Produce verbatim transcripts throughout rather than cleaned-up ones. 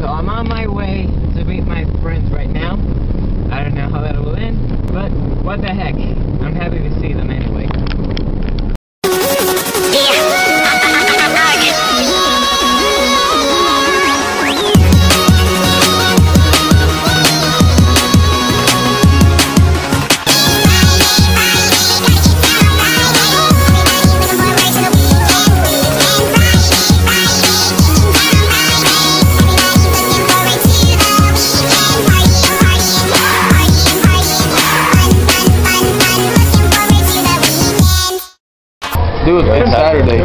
I'm on my way to meet my friends right now. I don't know how that will end, but what the heck. I'm happy to see them anyway. Dude, it's Saturday.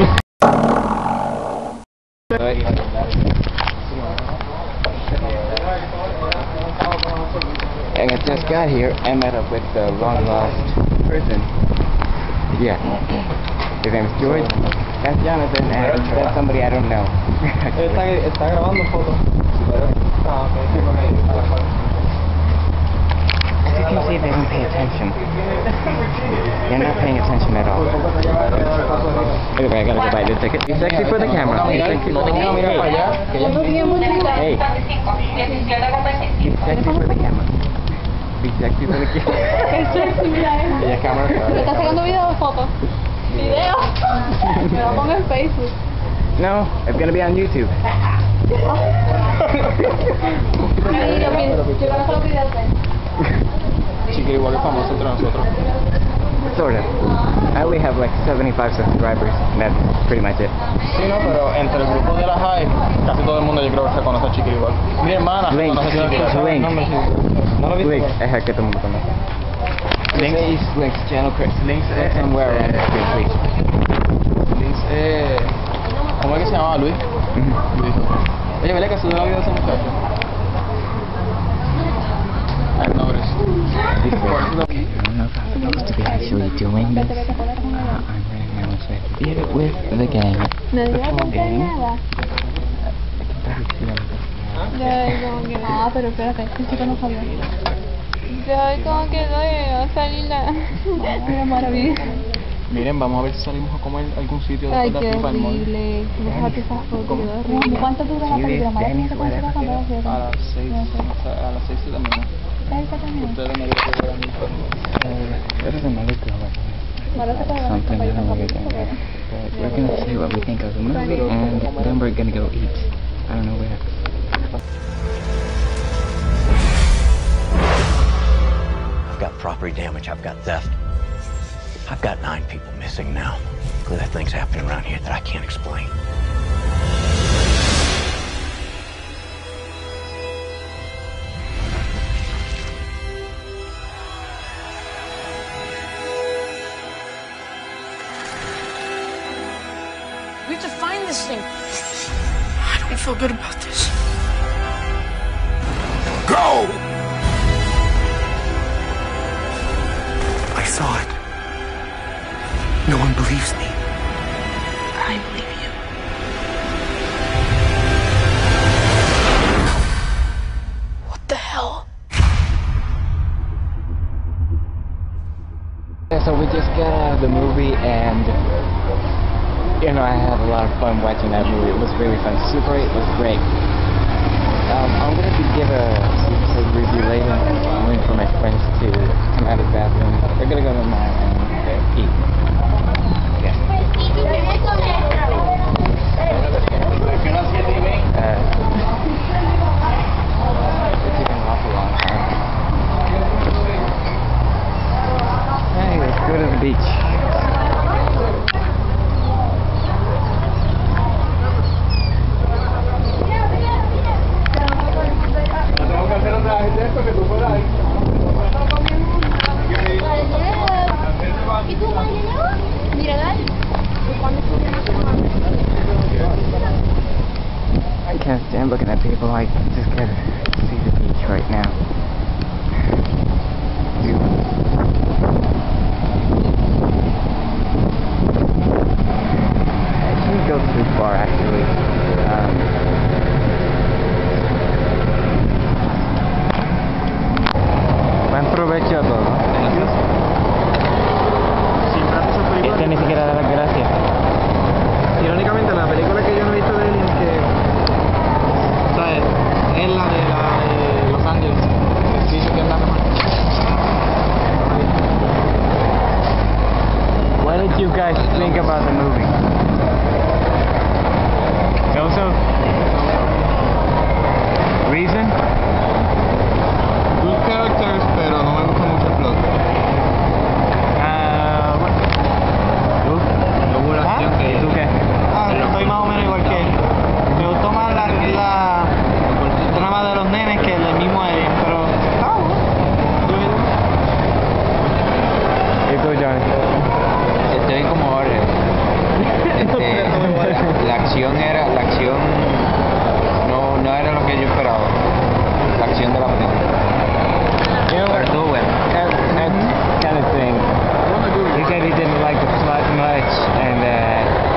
And I just got here and met up with the long lost person. Yeah. His name is George. That's Jonathan, and that's somebody I don't know. Está, está grabando fotos. Ah, okay. As you can see, they don't pay attention. They're not paying attention at all. Anyway, I gotta go buy the ticket. Be sexy for the camera. Be sexy for the camera. Hey. Be sexy for the camera. Be sexy for the camera. ¿Me estás sacando video o fotos? ¿Video? Me lo pongo en Facebook. No, it's gonna be on YouTube. Chiqui igual es famoso entre nosotros. Sort of. I only have like seventy-five subscribers, and that's pretty much it. Sí, no, pero entre el grupo de la high, casi todo el mundo yo creo que se conoce a Chiqui igual. Mi hermana se Link, conoce a Chiqui. Link. No, me no lo viste. Link, es que todo el mundo conoce. Link is Link's channel, Chris. Link's Eh, somewhere eh, around the page. Links, eh, ¿cómo es que se llamaba? Luis. Luis. Oye, ¿vale que subió la vida de ese muchacho? I noticed. I don't know if I'm supposed to be actually doing this. Uh, I'm running my own theater with the gang. No The digo full con que gang. nada. Yo como que nada, pero espérate, el chico no salió. Yo como que no iba a salir la... Una maravilla. Miren, vamos a ver si salimos a comer algún sitio Ay, después de qué aquí para el mall. horrible. Déjate esas fotos, quedó horrible. ¿Cuánto dura la película? María, ¿cuánto dura cuando la cierran? A las seis, o sea, a las seis de la mañana. Ustedes me dicen que eran It doesn't matter to us. Something I don't know what we think of. But we're gonna say what we think of the movie, and then we're gonna go eat. I don't know where. I've got property damage, I've got theft. I've got nine people missing now. Clearly things happening around here that I can't explain. We have to find this thing. I don't feel good about this. Go! I saw it. No one believes me. I believe you. What the hell? So we just got out of the movie, and you know, I had a lot of fun watching that movie. It was really fun. Super eight was great. Um, I'm gonna be give a, a review later. I'm waiting for my friends to come out of the bathroom. They're gonna go to my and eat. Yeah. Uh, it's taking an awful long time. Hey, let's go to the beach. ¿Y tú, mira, dale. I can't stand looking at people. I just gotta see the beach right now. I shouldn't go too far, actually. Um, Buen provecho a todos. Este ni siquiera da las gracias. Irónicamente, la película que yo no he visto de él es que, ¿sabes? about the movie? So-so? Reason? Good characters, pero no me gusta mucho el plot. Ah, ¿tú? No hubo la ¿Ah? acción que... ¿Tú qué? Ah, estoy más o menos igual que él. Me gustó más la, la trama de los nenes que el mismo Alien, pero ah, bueno. ¿Y tú, Johnny? Estoy como ahora. Este, la, la acción era, la acción no, no era lo que yo esperaba. La acción de la película. You know Pero what? estuvo bueno. That, that kind of thing. He said he didn't like the plot much, and uh,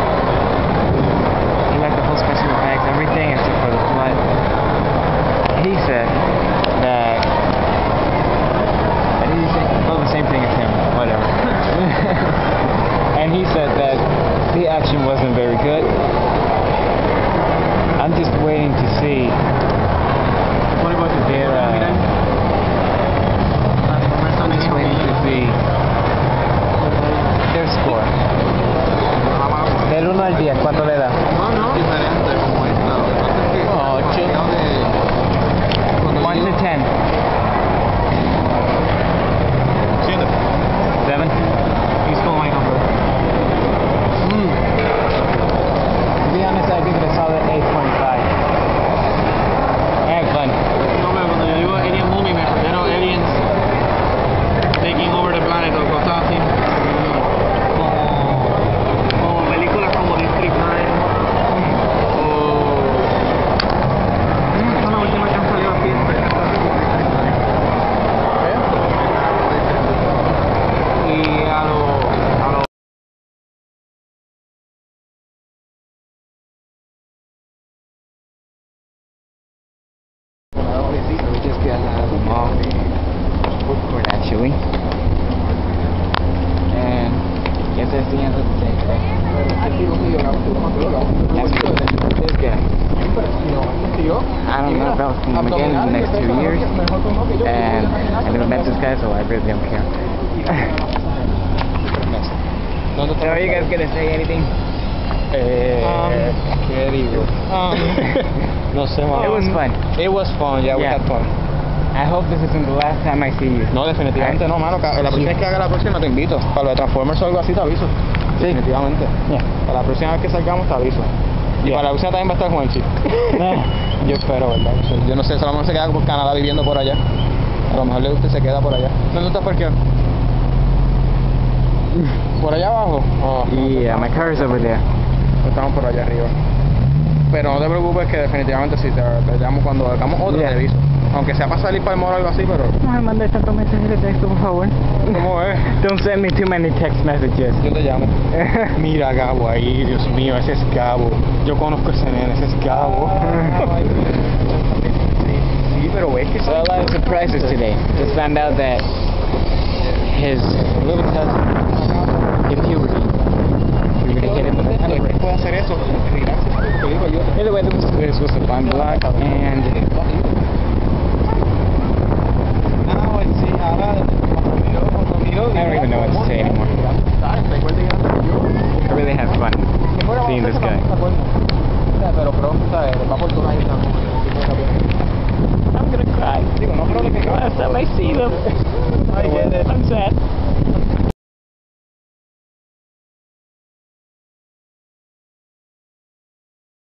he liked the whole special effects, everything except for the plot. He said that. What did he say? Oh, the same thing as him. Whatever. And he said that the action wasn't very good. I'm just waiting to see. What about the data? I'm just waiting to see their score. Del uno al diez, ¿cuánto le da? No, no. Diferente, como es, claro. Ocho. one to ten. Siete. Seven. You stole my number. Mm. To be honest, I give it a solid eight point five. I had fun. No, pero cuando yo digo Alien Movie me refiero a aliens taking over the planet o cosas así. Como, como películas como District nueve o... Esta es la última que han salido aquí. Y a lo... A lo We just got out of the mall. Food court, actually. And guess that's the end of the day today. That's good. This guy. I don't know if I'll see him again in the next two years. And I never met this guy, so I really don't care. So are you guys gonna say anything? Eh, ¿qué digo? Um, No sé, más. It was fun. It was fun, yeah, we Yeah. had fun. I hope this isn't the last time I see you. No, definitivamente no, mano. ca- La próxima vez que haga la próxima te invito. Para lo de Transformers o algo así te aviso. Sí. Definitivamente. Yeah. Para la próxima vez que salgamos te aviso. Y Yeah. para la próxima también va a estar Juanchi. Yo espero, ¿verdad? O sea, Yo no sé, solamente se queda por Canadá viviendo por allá. A lo mejor le gusta y se queda por allá. ¿Dónde estás parqueado? ¿Por allá abajo? Oh, no, Yeah, my car is over there. estamos por allá arriba. Pero no te preocupes que definitivamente si te, te llamo cuando hagamos otro Yeah. te aviso. Aunque sea para salir para el mall o algo así, pero... No me mandes tantos mensajes de texto, por favor. ¿Cómo es? Don't send me too many text messages. Yo te llamo. Mira Gabo ahí, Dios mío, ese es Gabo. Yo conozco ese nene, ese es Gabo. Sí, pero ves que... So a lot of surprises today. Just found out that his little cousin in puberty. We were gonna hit him with a ¿Por qué puede hacer eso? Anyway, this was, this was a fun vlog, and I don't even know what to say anymore. I really had fun seeing this guy. Pero pronto, ¿sabes? Va por toda la isla. I'm gonna cry. Digo, no creo que... Last time I see them, I get it. I'm sad.